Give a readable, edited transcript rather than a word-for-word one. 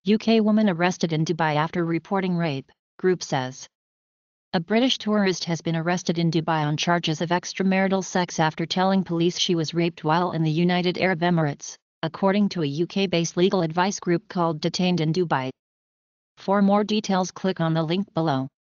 UK woman arrested in Dubai after reporting rape, group says. A British tourist has been arrested in Dubai on charges of extramarital sex after telling police she was raped while in the United Arab Emirates, according to a UK-based legal advice group called Detained in Dubai. For more details, click on the link below.